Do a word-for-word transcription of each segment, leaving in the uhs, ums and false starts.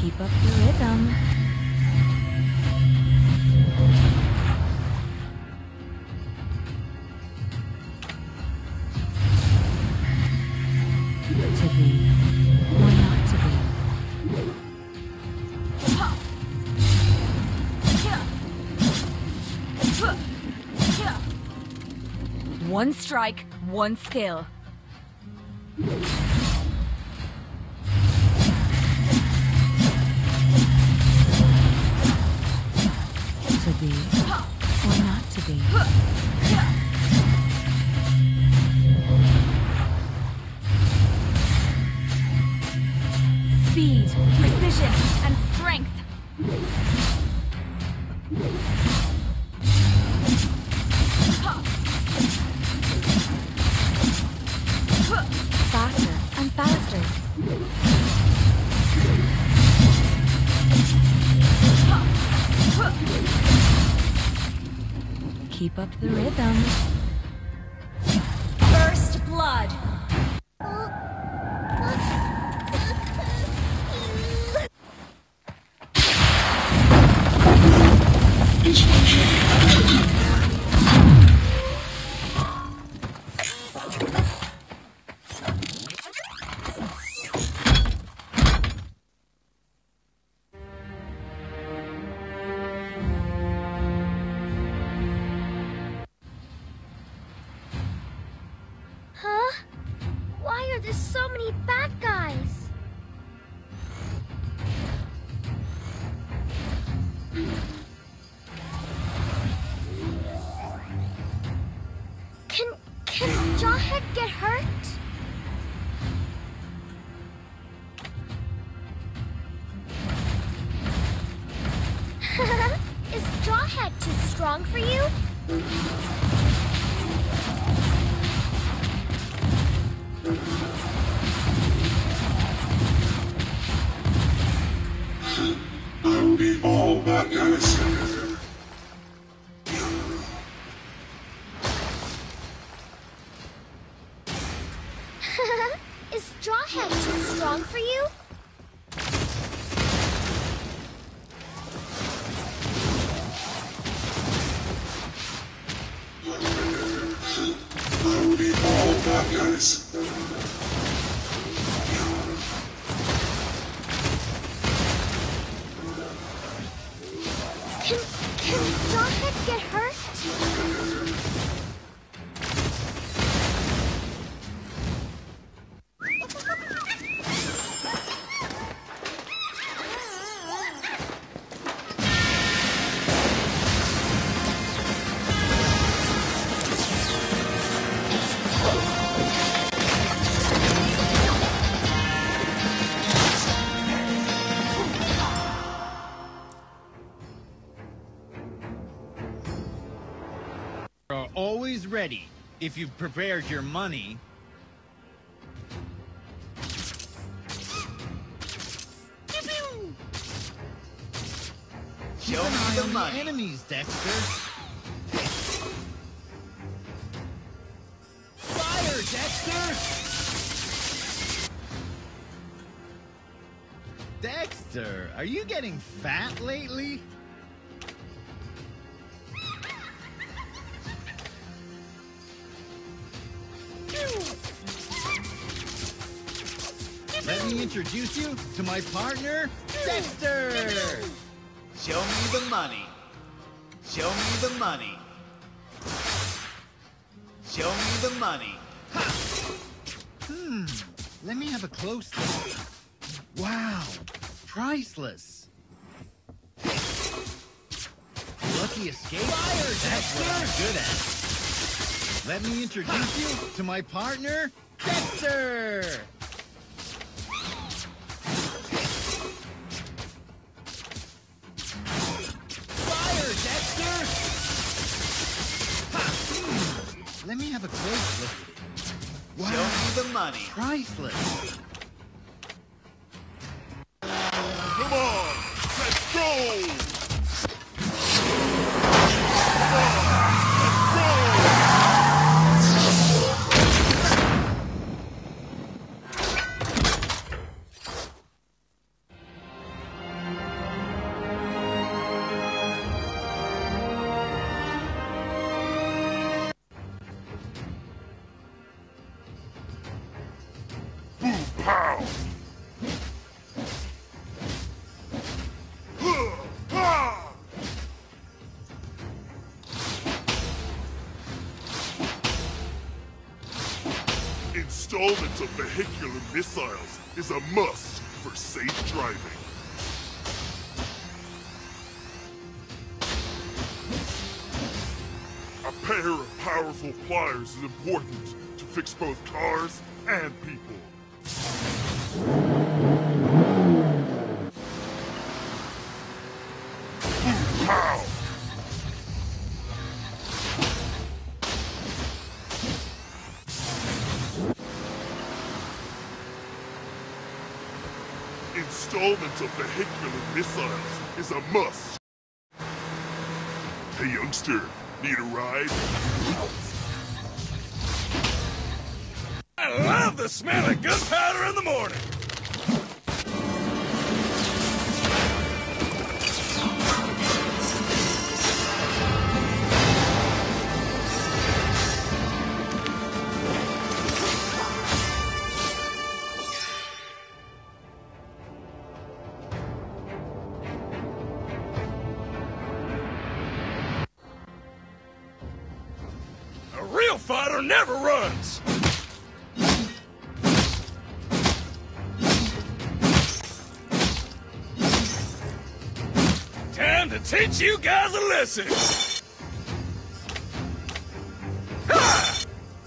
Keep up the rhythm. To be or not to be. One strike, one skill. To be or not to be. Speed, precision, and strength. Faster and faster. Keep up the rhythm. First blood. Huh? Why are there so many bad guys? Can can Jawhead get hurt? Is Jawhead too strong for you? I'll be all that guys. Is Jawhead too strong for you? I'll be all that guys. Can can Jawhead get hurt? Are always ready if you've prepared your money. Show me the money. Enemies, Dexter. Fire, Dexter! Dexter, are you getting fat lately? Let me introduce you to my partner, Dexter! Show me the money. Show me the money. Show me the money. Ha! Hmm, let me have a close look. Wow, priceless. Lucky escape? Fire, That's what I'm good at. Let me introduce you to my partner, Dexter! Let me have a close look at it. Wow. Show me the money. Priceless. Come on, let's go! Installment of vehicular missiles is a must for safe driving. A pair of powerful pliers is important to fix both cars and people. Ooh, pow! Installment of vehicular missiles is a must. Hey youngster, need a ride? I love the smell of gunpowder in the morning! A real fighter never runs! Time to teach you guys a lesson! Ha!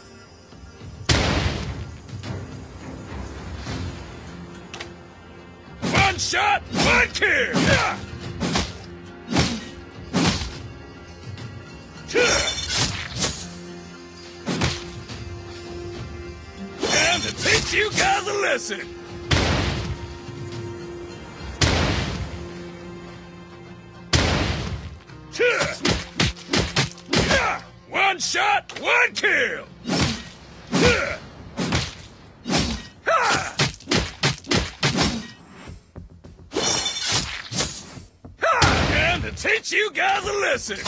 One shot, one kill! Ha! Time to teach you guys a lesson! One shot, one kill! Time to teach you guys a lesson!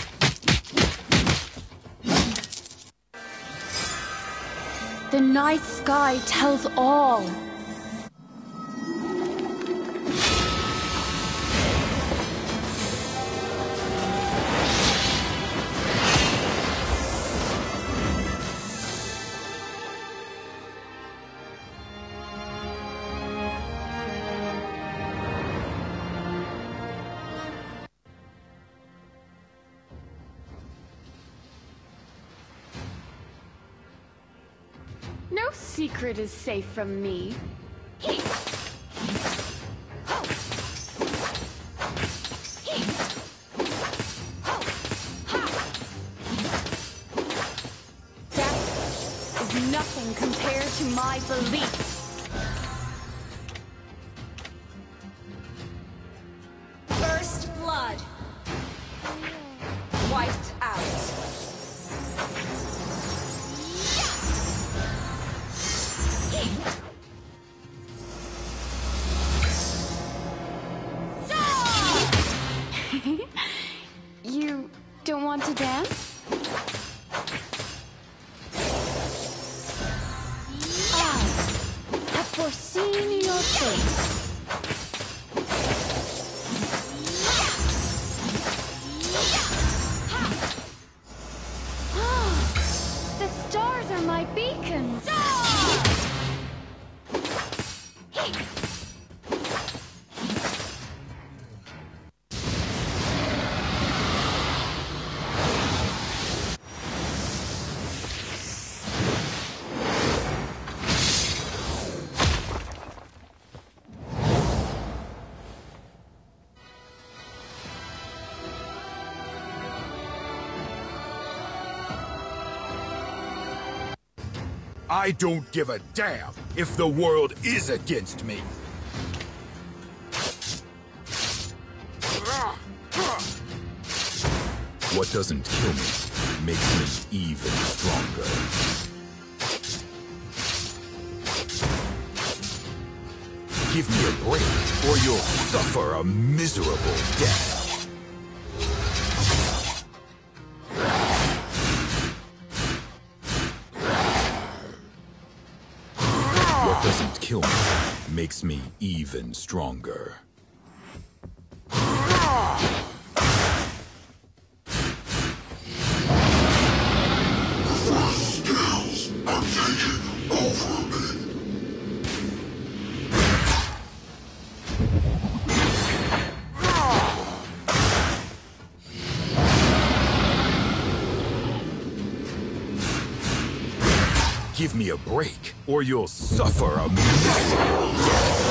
The night sky tells all. No secret is safe from me. That is nothing compared to my beliefs. First blood. Wiped out. You don't want to dance? I have foreseen your fate. The stars are my beacons. I don't give a damn if the world is against me. What doesn't kill me makes me even stronger. Give me a break, or you'll suffer a miserable death. What doesn't kill me makes me even stronger. The first skills are taken. over me. Give me a break, or you'll suffer a miserable death.